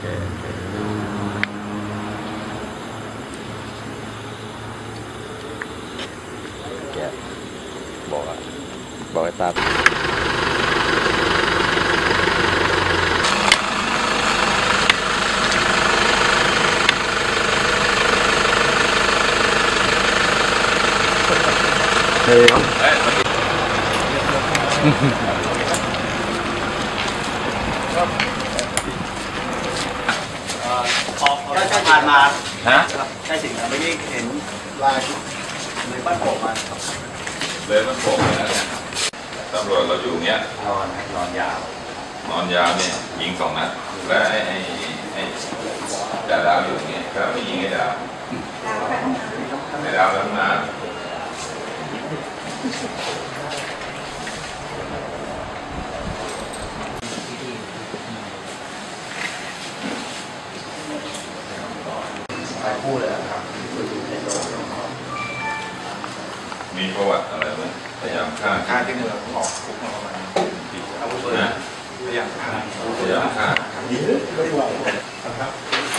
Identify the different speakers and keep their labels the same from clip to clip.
Speaker 1: แกบอกให้ตามเฮ้ย
Speaker 2: ได้ใช้ผ่านมา
Speaker 1: ฮะ
Speaker 2: ได้สิ่งเมื่อกี้เห็นลายในบ้านโป่งมา
Speaker 1: เลยมันโผล่แล้วเนี่ยตำรวจเราอยู่เงี้ย
Speaker 2: นอนยาว
Speaker 1: เนี่ยยิง2 นัดแล้วไอ้ดาวอยู่เงี้ยก็ไม่ยิงไอ้ดาวแล้วมา
Speaker 2: คู่เลยครับ
Speaker 1: มีประวัติอะไรไหมพยายามฆ่า
Speaker 2: ที่เมืองออกคุกมาประมาณอาวุธปืนพยายามฆ่า
Speaker 1: นี้
Speaker 2: ไม่ไหวครับ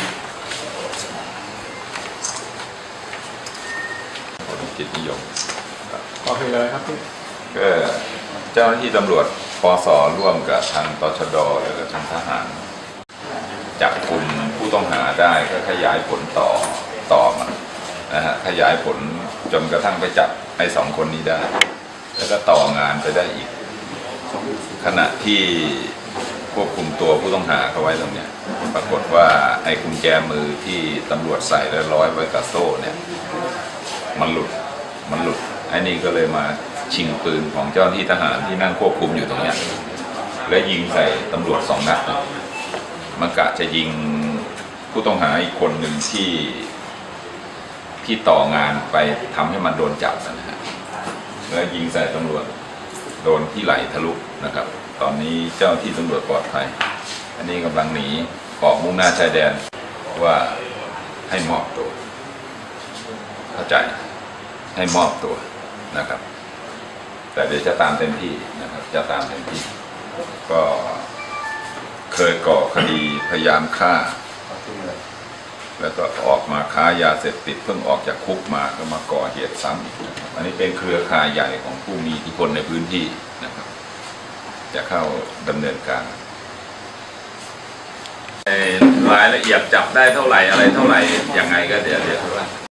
Speaker 1: จิตนิยม
Speaker 2: โอเคเลยครับ
Speaker 1: ก็เจ้าหน้าที่ตำรวจปส.ร่วมกับทางตชด.แล้วก็ทางทหารจับกลุ่มผู้ต้องหาได้ก็ขยายผลต่อมานะฮะขยายผลจนกระทั่งไปจับไอ้2 คนนี้ได้แล้วก็ต่องานไปได้อีกขณะที่ควบคุมตัวผู้ต้องหาเขาไว้ตรงเนี้ยปรากฏว่าไอ้กุญแจมือที่ตำรวจใส่แล้วร้อยไว้กับโซ่เนี่ยมันหลุดไอ้นี่ก็เลยมาชิงปืนของเจ้าหน้าที่ทหารที่นั่งควบคุมอยู่ตรงเนี้ยและยิงใส่ตำรวจ2 นัดมันกะจะยิงผู้ต้องหาอีกคนหนึ่งที่ต่องานไปทำให้มันโดนจับนะฮะแล้วยิงใส่ตำรวจโดนที่ไหล่ทะลุนะครับตอนนี้เจ้าที่ตำรวจปลอดภัยอันนี้กำลังหนีออกมุ่งหน้าชายแดนว่าให้มอบตัวเข้าใจให้มอบตัวนะครับแต่เดี๋ยวจะตามเต็มที่นะครับจะตามเต็มที่ก็เคยก่อคดีพยายามฆ่าแล้วก็ออกมาค้ายาเสพติดเพิ่งออกจากคุกมาก็มาก่อเหตุซ้ำอีกนะครับอันนี้เป็นเครือข่ายใหญ่ของผู้มีอิทธิพลในพื้นที่นะครับจะเข้าดำเนินการรายละเอียดจับได้เท่าไหร่อะไรเท่าไหร่ยังไงก็เดี๋ยว